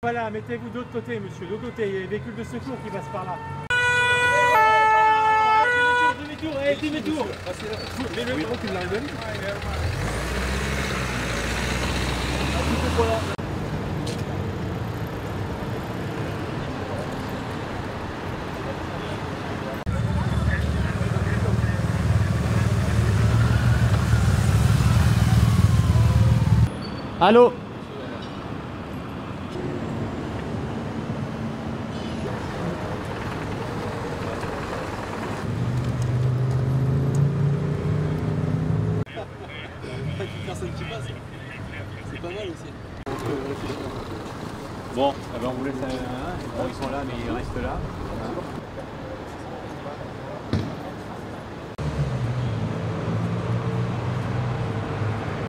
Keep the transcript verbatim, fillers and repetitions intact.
pas là, mettez-vous de l'autre côté, monsieur, de l'autre côté, il y a des véhicules de secours qui passent par là. Demi-tour, allez, demi-tour. Oui, donc il l'arrive même. Allô? Personne qui passe, c'est pas mal aussi. Bon, eh ben on vous laisse un, un, bon, ils sont là mais ils restent là.